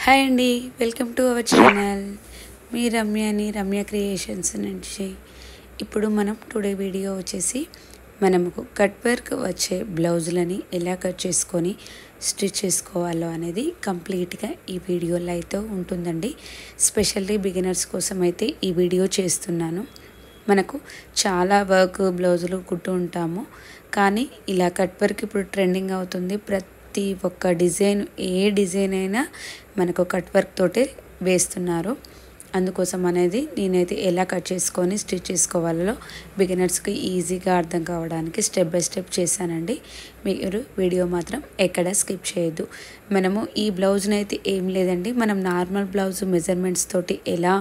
Hi అండి, welcome to our channel. మీ రమ్యని రమ్య క్రియేషన్స్ నుంచి. ఇప్పుడు మనం టుడే వీడియో వచ్చేసి మనకు కట్ వర్క్ వచ్చే బ్లౌజులని ఎలా కట్ చేసుకొని స్టిచ్ చేసుకోవాలో అనేది కంప్లీట్గా ఈ వీడియోలో అయితే ఉంటుందండి. స్పెషల్లీ బిగినర్స్ కోసం అయితే ఈ వీడియో చేస్తున్నాను. మనకు చాలా వర్క్ బ్లౌజులు కుట్టు ఉంటాము, కానీ ఇలా కట్ వర్క్ ఇప్పుడు ట్రెండింగ్ అవుతుంది. ప్రతి ఒక్క డిజైన్, ఏ డిజైన్ అయినా మనకు కట్ వర్క్ తోటే వేస్తున్నారు. అందుకోసం అనేది నేనైతే ఎలా కట్ చేసుకొని స్టిచ్ చేసుకోవాలో బిగినర్స్కి ఈజీగా అర్థం కావడానికి స్టెప్ బై స్టెప్ చేశానండి. మీరు వీడియో మాత్రం ఎక్కడ స్కిప్ చేయొద్దు. మనము ఈ బ్లౌజ్ని అయితే ఏం లేదండి, మనం నార్మల్ బ్లౌజ్ మెజర్మెంట్స్ తోటి ఎలా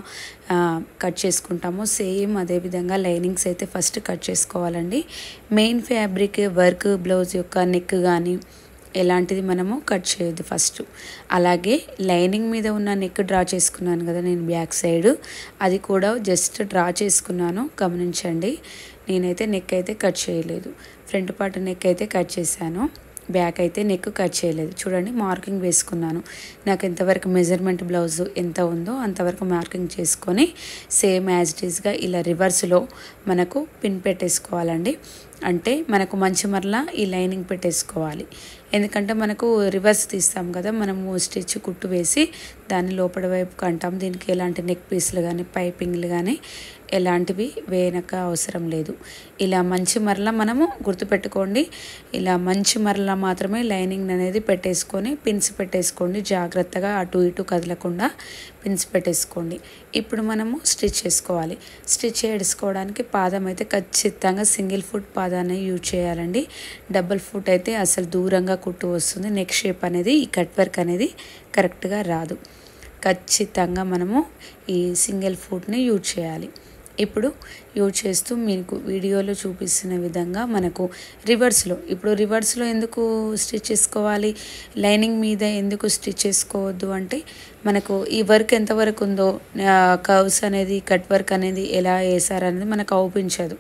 కట్ చేసుకుంటామో సేమ్ అదేవిధంగా లైనింగ్స్ అయితే ఫస్ట్ కట్ చేసుకోవాలండి. మెయిన్ ఫ్యాబ్రిక్ వర్క్ బ్లౌజ్ యొక్క నెక్ కానీ ఎలాంటిది మనము కట్ చేయొద్దు ఫస్ట్. అలాగే లైనింగ్ మీద ఉన్న నెక్ డ్రా చేసుకున్నాను కదా నేను బ్యాక్ సైడ్, అది కూడా జస్ట్ డ్రా చేసుకున్నాను, గమనించండి. నేనైతే నెక్ అయితే కట్ చేయలేదు. ఫ్రంట్ పార్ట్ నెక్ అయితే కట్ చేశాను, బ్యాక్ అయితే నెక్ కట్ చేయలేదు. చూడండి, మార్కింగ్ వేసుకున్నాను. నాకు ఎంతవరకు మెజర్మెంట్ బ్లౌజ్ ఎంత ఉందో అంతవరకు మార్కింగ్ చేసుకొని సేమ్ యాజ్ ఇట్ ఈస్గా ఇలా రివర్స్లో మనకు పిన్ పెట్టేసుకోవాలండి. అంటే మనకు మంచి మరలా ఈ లైనింగ్ పెట్టేసుకోవాలి. ఎందుకంటే మనకు రివర్స్ తీస్తాం కదా, మనము స్టిచ్ కుట్టు వేసి దాన్ని లోపల వైపు కంటాం. దీనికి ఎలాంటి నెక్ పీస్లు కానీ పైపింగ్లు కానీ ఎలాంటివి వేయనక అవసరం లేదు. ఇలా మంచి మరలా మనము గుర్తుపెట్టుకోండి, ఇలా మంచి మరలా మాత్రమే లైనింగ్ అనేది పెట్టేసుకొని పిన్స్ పెట్టేసుకోండి. జాగ్రత్తగా అటు ఇటు కదలకుండా పిన్స్ పెట్టేసుకోండి. ఇప్పుడు మనము స్టిచ్ చేసుకోవాలి. స్టిచ్ చేసుకోవడానికి పాదం అయితే ఖచ్చితంగా సింగిల్ ఫుట్ పాదాన్ని యూజ్ చేయాలండి. డబుల్ ఫుట్ అయితే అసలు దూరంగా కుట్టు వస్తుంది. నెక్ షేప్ అనేది, ఈ కట్ వర్క్ అనేది కరెక్ట్గా రాదు. ఖచ్చితంగా మనము ఈ సింగిల్ ఫుట్ని యూజ్ చేయాలి. ఇప్పుడు యూజ్ చేస్తూ మీకు వీడియోలో చూపిస్తున్న విధంగా మనకు రివర్స్లో, ఇప్పుడు రివర్స్లో ఎందుకు స్టిచ్ చేసుకోవాలి, లైనింగ్ మీద ఎందుకు స్టిచ్ చేసుకోవద్దు అంటే, మనకు ఈ వర్క్ ఎంతవరకు ఉందో, కర్వ్స్ అనేది కట్ వర్క్ అనేది ఎలా వేసారనేది మనకు అవుపించదు.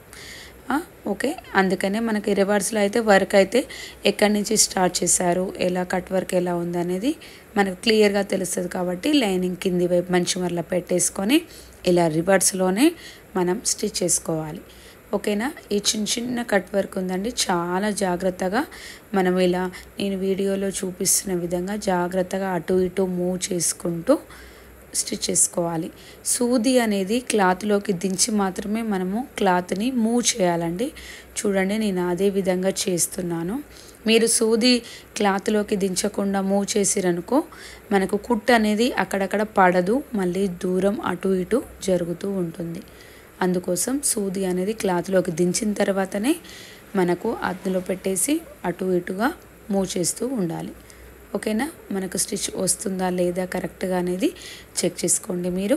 ఓకే, అందుకనే మనకి రివర్స్లో అయితే వర్క్ అయితే ఎక్కడి నుంచి స్టార్ట్ చేశారు, ఎలా కట్ వర్క్ ఎలా ఉందనేది మనకు క్లియర్గా తెలుస్తుంది. కాబట్టి లైనింగ్ కింది వైపు మంచి మరలా పెట్టేసుకొని ఇలా రివర్స్లోనే మనం స్టిచ్ చేసుకోవాలి. ఓకేనా, ఈ చిన్న చిన్న కట్ వర్క్ ఉందండి, చాలా జాగ్రత్తగా మనం ఇలా నేను వీడియోలో చూపిస్తున్న విధంగా జాగ్రత్తగా అటు ఇటు మూవ్ చేసుకుంటూ స్టిచ్ చేసుకోవాలి. సూది అనేది క్లాత్లోకి దించి మాత్రమే మనము క్లాత్ని మూవ్ చేయాలండి. చూడండి, నేను అదే విధంగా చేస్తున్నాను. మీరు సూది క్లాత్లోకి దించకుండా మూవ్ చేసిరనుకో మనకు కుట్టు అనేది అక్కడక్కడ పడదు, మళ్ళీ దూరం అటు ఇటు జరుగుతూ ఉంటుంది. అందుకోసం సూది అనేది క్లాత్లోకి దించిన తర్వాతనే మనకు అందులో పెట్టేసి అటు ఇటుగా మూవ్ చేస్తూ ఉండాలి. ఓకేనా, మనకు స్టిచ్ వస్తుందా లేదా కరెక్ట్గా అనేది చెక్ చేసుకోండి. మీరు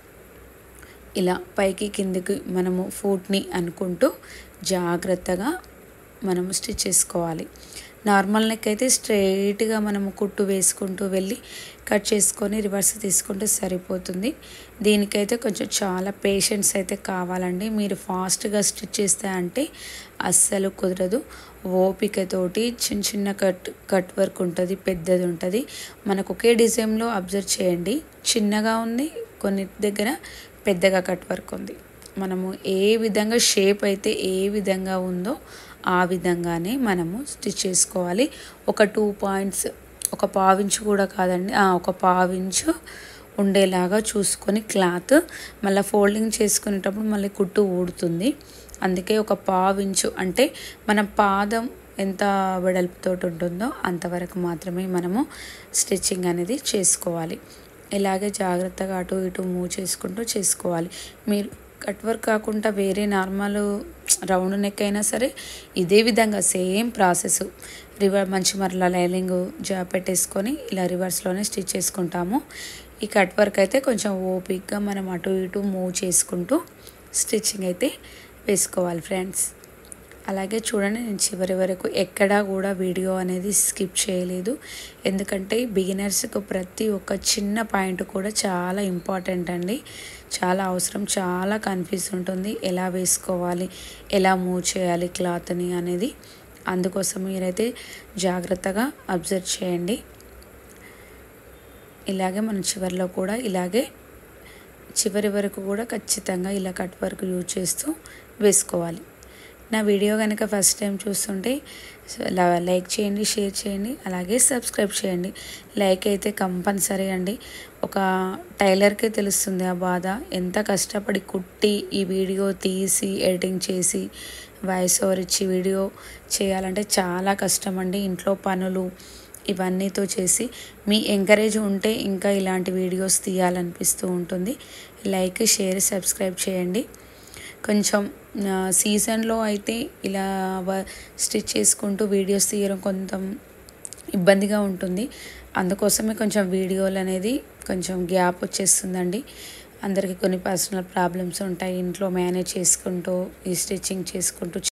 ఇలా పైకి కిందికి మనము ఫుట్ని అనుకుంటూ జాగ్రత్తగా మనము స్టిచ్ చేసుకోవాలి. నార్మల్ నెక్ అయితే స్ట్రైట్గా మనము కుట్టు వేసుకుంటూ వెళ్ళి కట్ చేసుకొని రివర్స్ తీసుకుంటే సరిపోతుంది. దీనికైతే కొంచెం చాలా పేషెన్స్ అయితే కావాలండి. మీరు ఫాస్ట్గా స్టిచ్ చేస్తే అంటే అస్సలు కుదరదు. ఓపికతోటి చిన్న చిన్న కట్ వర్క్ ఉంటుంది, పెద్దది ఉంటుంది. మనకు ఒకే డిజైన్లో అబ్జర్వ్ చేయండి, చిన్నగా ఉంది, కొన్ని దగ్గర పెద్దగా కట్ వర్క్ ఉంది. మనము ఏ విధంగా షేప్ అయితే ఏ విధంగా ఉందో ఆ విధంగానే మనము స్టిచ్ చేసుకోవాలి. ఒక 2 పాయింట్స్, ఒక పావించు కూడా కాదండి, ఒక పావించు ఉండేలాగా చూసుకొని క్లాత్ మళ్ళీ ఫోల్డింగ్ చేసుకునేటప్పుడు మళ్ళీ కుట్టు ఊడుతుంది. అందుకే ఒక పావించు అంటే మన పాదం ఎంత వెడల్పుతో ఉంటుందో అంతవరకు మాత్రమే మనము స్టిచ్చింగ్ అనేది చేసుకోవాలి. ఇలాగే జాగ్రత్తగా అటు ఇటు మూవ్ చేసుకుంటూ చేసుకోవాలి. మీరు కట్ వర్క్ కాకుండా వేరే నార్మల్ రౌండ్ నెక్ అయినా సరే ఇదే విధంగా సేమ్ ప్రాసెస్. మంచి మరలా లైనింగ్ పెట్టేసుకొని ఇలా రివర్స్లోనే స్టిచ్ చేసుకుంటాము. ఈ కట్ వర్క్ అయితే కొంచెం ఓపిక్గా మనం అటు ఇటు మూవ్ చేసుకుంటూ స్టిచ్చింగ్ అయితే వేసుకోవాలి ఫ్రెండ్స్. అలాగే చూడండి, నేను చివరి వరకు ఎక్కడా కూడా వీడియో అనేది స్కిప్ చేయలేదు. ఎందుకంటే బిగినర్స్కు ప్రతి ఒక్క చిన్న పాయింట్ కూడా చాలా ఇంపార్టెంట్ అండి, చాలా అవసరం. చాలా కన్ఫ్యూజ్ ఉంటుంది, ఎలా వేసుకోవాలి, ఎలా మూవ్ చేయాలి క్లాత్ని అనేది. అందుకోసం మీరైతే జాగ్రత్తగా అబ్జర్వ్ చేయండి. ఇలాగే మన చివరిలో కూడా ఇలాగే చివరి వరకు కూడా ఖచ్చితంగా ఇలా కట్ వర్క్ యూజ్ చేస్తూ వేసుకోవాలి. నా వీడియో కనుక ఫస్ట్ టైం చూస్తుంటే లైక్ చేయండి, షేర్ చేయండి, అలాగే సబ్స్క్రైబ్ చేయండి. లైక్ అయితే కంపల్సరీ అండి. ఒక టైలర్కే తెలుస్తుంది ఆ బాధ. ఎంత కష్టపడి కుట్టి ఈ వీడియో తీసి ఎడిటింగ్ చేసి వాయిస్ ఓవర్ ఇచ్చి వీడియో చేయాలంటే చాలా కష్టం అండి. ఇంట్లో పనులు ఇవన్నీతో చేసి మీ ఎంకరేజ్ ఉంటే ఇంకా ఇలాంటి వీడియోస్ తీయాలనిపిస్తూ ఉంటుంది. లైక్, షేర్, సబ్స్క్రైబ్ చేయండి. కొంచెం సీజన్లో అయితే ఇలా స్టిచ్ చేసుకుంటూ వీడియోస్ తీయడం కొంచెం ఇబ్బందిగా ఉంటుంది. అందుకోసమే కొంచెం వీడియోలు అనేది కొంచెం గ్యాప్ వచ్చేస్తుందండి. అందరికీ కొన్ని పర్సనల్ ప్రాబ్లమ్స్ ఉంటాయి. ఇంట్లో మేనేజ్ చేసుకుంటూ ఈ స్టిచ్చింగ్ చేసుకుంటూ